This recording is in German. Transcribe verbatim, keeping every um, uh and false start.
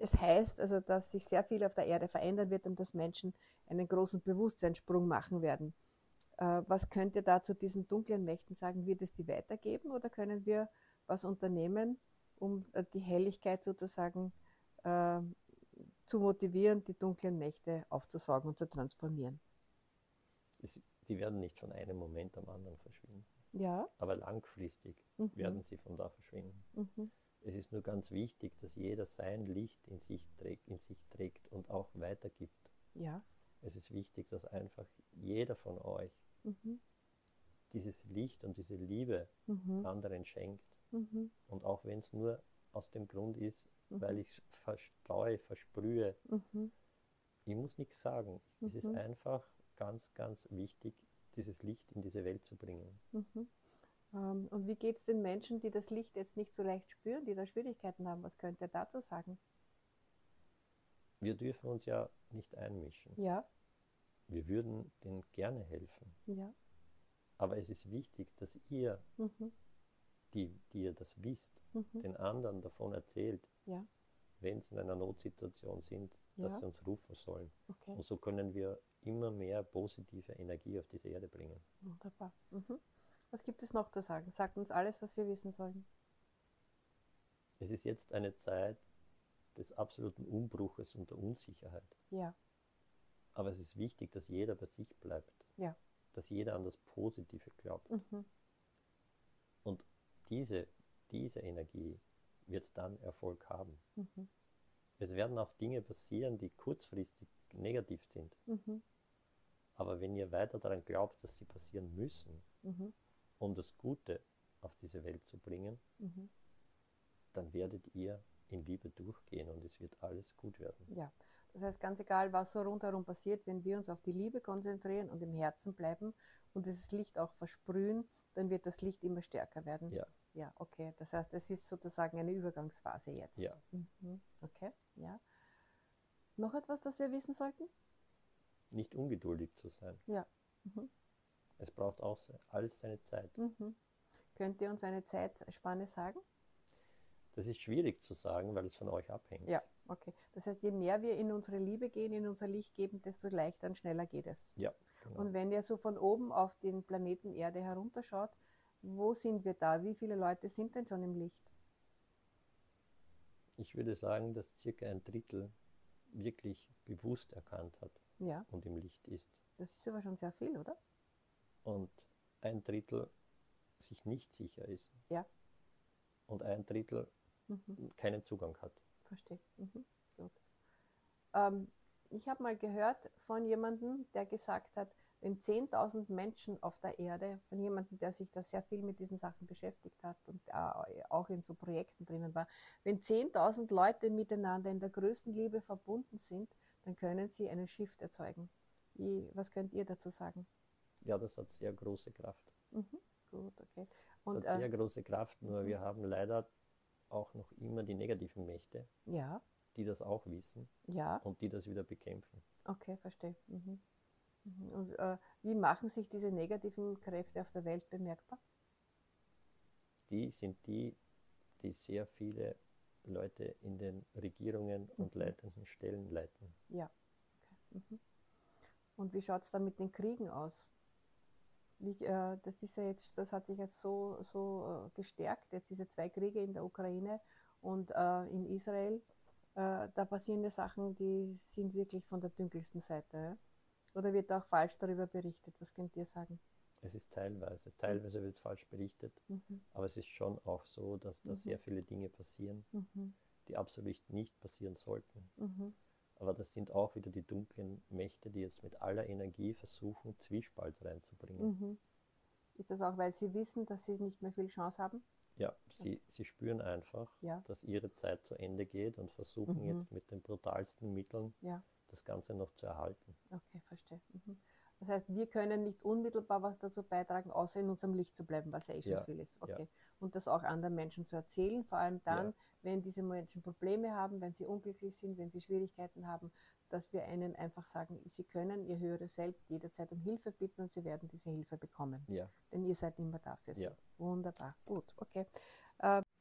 es heißt also, dass sich sehr viel auf der Erde verändern wird und dass Menschen einen großen Bewusstseinssprung machen werden. Äh, was könnt ihr da zu diesen dunklen Mächten sagen? Wird es die weitergeben oder können wir was unternehmen, um äh, die Helligkeit sozusagen äh, zu motivieren, die dunklen Mächte aufzusaugen und zu transformieren? Es, die werden nicht von einem Moment am anderen verschwinden. Ja. Aber langfristig Mhm. werden sie von da verschwinden. Mhm. Es ist nur ganz wichtig, dass jeder sein Licht in sich trägt, in sich trägt und auch weitergibt. Ja. Es ist wichtig, dass einfach jeder von euch Mhm. dieses Licht und diese Liebe Mhm. anderen schenkt. Mhm. Und auch wenn es nur aus dem Grund ist, Mhm. weil ich es verstreue, versprühe, Mhm. ich muss nichts sagen. Mhm. Es ist einfach ganz, ganz wichtig, dieses Licht in diese Welt zu bringen. Mhm. Ähm, und wie geht es den Menschen, die das Licht jetzt nicht so leicht spüren, die da Schwierigkeiten haben? Was könnt ihr dazu sagen? Wir dürfen uns ja nicht einmischen. Ja. Wir würden denen gerne helfen. Ja. Aber es ist wichtig, dass ihr, Mhm. die, die ihr das wisst, Mhm. den anderen davon erzählt, Ja. wenn sie in einer Notsituation sind, dass Ja. sie uns rufen sollen. Okay. Und so können wir immer mehr positive Energie auf diese Erde bringen. Wunderbar. Mhm. Was gibt es noch zu sagen? Sagt uns alles, was wir wissen sollen. Es ist jetzt eine Zeit des absoluten Umbruches und der Unsicherheit. Ja. Aber es ist wichtig, dass jeder bei sich bleibt. Ja. Dass jeder an das Positive glaubt. Mhm. Und diese, diese Energie wird dann Erfolg haben. Mhm. Es werden auch Dinge passieren, die kurzfristig negativ sind. Mhm. Aber wenn ihr weiter daran glaubt, dass sie passieren müssen, Mhm. um das Gute auf diese Welt zu bringen, Mhm. dann werdet ihr in Liebe durchgehen und es wird alles gut werden. Ja, das heißt, ganz egal, was so rundherum passiert, wenn wir uns auf die Liebe konzentrieren und im Herzen bleiben und das Licht auch versprühen, dann wird das Licht immer stärker werden. Ja. Ja, okay. Das heißt, es ist sozusagen eine Übergangsphase jetzt. Ja. Mhm. Okay, ja. Noch etwas, das wir wissen sollten? Nicht ungeduldig zu sein. Ja. Mhm. Es braucht auch alles seine Zeit. Mhm. Könnt ihr uns eine Zeitspanne sagen? Das ist schwierig zu sagen, weil es von euch abhängt. Ja, okay. Das heißt, je mehr wir in unsere Liebe gehen, in unser Licht geben, desto leichter und schneller geht es. Ja, genau. Und wenn ihr so von oben auf den Planeten Erde herunterschaut, wo sind wir da? Wie viele Leute sind denn schon im Licht? Ich würde sagen, dass circa ein Drittel wirklich bewusst erkannt hat Ja. und im Licht ist. Das ist aber schon sehr viel, oder? Und ein Drittel sich nicht sicher ist. Ja. Und ein Drittel Mhm. keinen Zugang hat. Verstehe. Mhm. Gut. Ähm, ich habe mal gehört von jemandem, der gesagt hat, wenn zehntausend Menschen auf der Erde, von jemandem, der sich da sehr viel mit diesen Sachen beschäftigt hat und äh, auch in so Projekten drinnen war, wenn zehntausend Leute miteinander in der größten Liebe verbunden sind, dann können sie einen Shift erzeugen. Wie, was könnt ihr dazu sagen? Ja, das hat sehr große Kraft. Mhm. Gut, okay. Das Und, hat sehr äh, große Kraft, nur mhm. wir haben leider auch noch immer die negativen Mächte, Ja, die das auch wissen ja, und die das wieder bekämpfen. okay, verstehe. Mhm. Mhm. Und äh, wie machen sich diese negativen Kräfte auf der Welt bemerkbar? Die sind die, die sehr viele Leute in den Regierungen und Mhm. leitenden Stellen leiten. Ja. Okay. Mhm. Und wie schaut es da mit den Kriegen aus? Wie, äh, das ist ja jetzt, das hat sich jetzt so, so äh, gestärkt, jetzt diese zwei Kriege in der Ukraine und äh, in Israel. Äh, da passieren ja Sachen, die sind wirklich von der dunkelsten Seite. Ja? Oder wird auch falsch darüber berichtet? Was könnt ihr sagen? Es ist teilweise, teilweise wird falsch berichtet, Mhm. aber es ist schon auch so, dass da Mhm. sehr viele Dinge passieren, Mhm. die absolut nicht passieren sollten. Mhm. Aber das sind auch wieder die dunklen Mächte, die jetzt mit aller Energie versuchen, Zwiespalt reinzubringen. Mhm. Ist das auch, weil sie wissen, dass sie nicht mehr viel Chance haben? Ja, sie, sie spüren einfach, Ja. dass ihre Zeit zu Ende geht und versuchen Mhm. jetzt mit den brutalsten Mitteln Ja. das Ganze noch zu erhalten. Okay, verstehe. Mhm. Das heißt, wir können nicht unmittelbar was dazu beitragen, außer in unserem Licht zu bleiben, was ja eh schon Ja, viel ist. Okay. ja. Und das auch anderen Menschen zu erzählen, vor allem dann, Ja. wenn diese Menschen Probleme haben, wenn sie unglücklich sind, wenn sie Schwierigkeiten haben, dass wir ihnen einfach sagen, sie können ihr höheres Selbst jederzeit um Hilfe bitten und sie werden diese Hilfe bekommen. Ja. Denn ihr seid immer da für sie. Ja. Wunderbar. Gut, okay. Ähm,